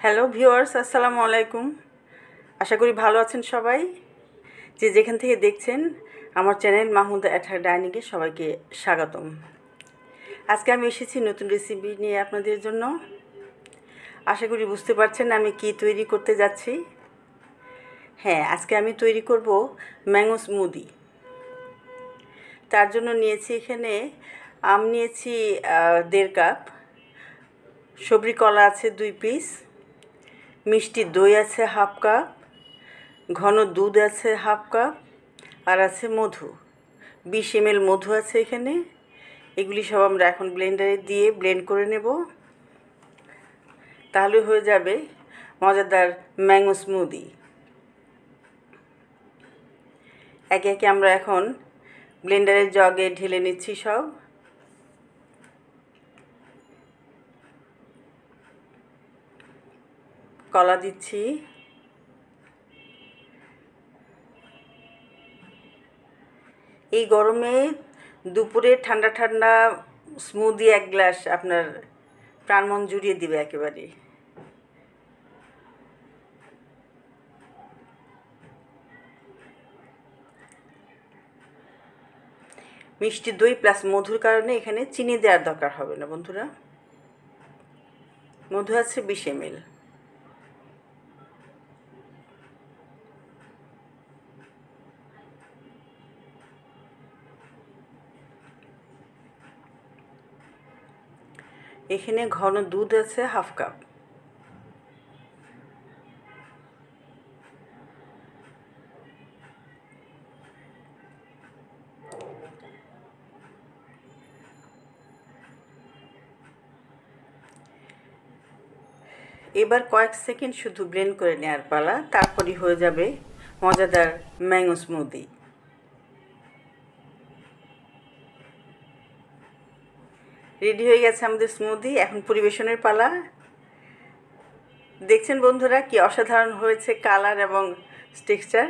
Hello viewers, আসসালামু আলাইকুম। আশা করি ভালো আছেন সবাই। যে যেখান থেকে দেখছেন আমার চ্যানেল মাহমুদা ডাইনিংয়ে সবাইকে স্বাগতম। আজকে আমি এসেছি নতুন রেসিপি নিয়ে আপনাদের জন্য। আশা করি বুঝতে পারছেন আমি কি তৈরি করতে যাচ্ছি। হ্যাঁ, আজকে আমি তৈরি করব ম্যাঙ্গো স্মুদি। তার জন্য নিয়েছি এখানে আম নিয়েছি 1.5 কাপ, সবরি কলা আছে 2 পিস, মিষ্টি দই আছে 1/2 কাপ, ঘন দুধ আছে 1/2 কাপ, আর আছে মধু 20 ml মধু আছে এখানে। এগুলি সব আমরা এখন ব্লেন্ডারে দিয়ে ব্লেন্ড করে নেব, তাহলে হয়ে যাবে মজাদার ম্যাঙ্গো স্মুদি। একে একে আমরা এখন ব্লেন্ডারের জগে ঢেলে নিচ্ছি সব। কলা দিচ্ছি, এই গরমে দুপুরে ঠান্ডা ঠান্ডা স্মুদি 1 গ্লাস আপনার প্রাণমন জুড়িয়ে দিবে একেবারে। মিষ্টি দই প্লাস মধুর কারণে এখানে চিনি দেওয়ার দরকার হবে না বন্ধুরা। মধু আছে 20 ml। এখানে ঘন দুধ আছে 1/2 কাপ। এবার কয়েক সেকেন্ড শুধু ব্লেন্ড করে নেওয়ার পালা, তারপরই হয়ে যাবে মজাদার ম্যাঙ্গো স্মুদি। রেডি হয়ে গেছে আমাদের স্মুদি, এখন পরিবেশনের পালা। দেখছেন বন্ধুরা কি অসাধারণ হয়েছে কালার এবং টেক্সচার।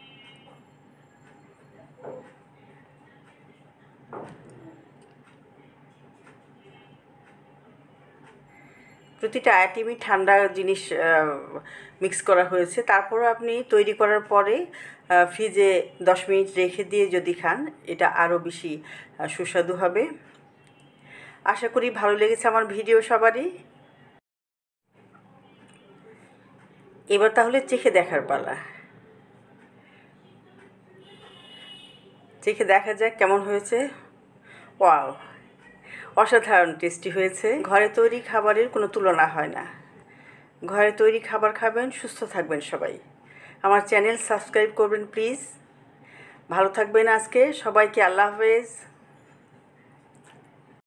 প্রতিটা আইটেমই ঠান্ডা জিনিস মিক্স করা হয়েছে। তারপরও আপনি তৈরি করার পরে ফ্রিজে 10 মিনিট রেখে দিয়ে যদি খান, এটা আরও বেশি সুস্বাদু হবে। আশা করি ভালো লেগেছে আমার ভিডিও সবারই। এবার তাহলে চেখে দেখার পালা। চেখে দেখা যাক কেমন হয়েছে। ওয়াও, অসাধারণ টেস্টি হয়েছে। ঘরে তৈরি খাবারের কোনো তুলনা হয় না। ঘরে তৈরি খাবার খাবেন, সুস্থ থাকবেন সবাই। আমার চ্যানেল সাবস্ক্রাইব করবেন প্লিজ। ভালো থাকবেন আজকে সবাইকে। আল্লাহ হাফেজ।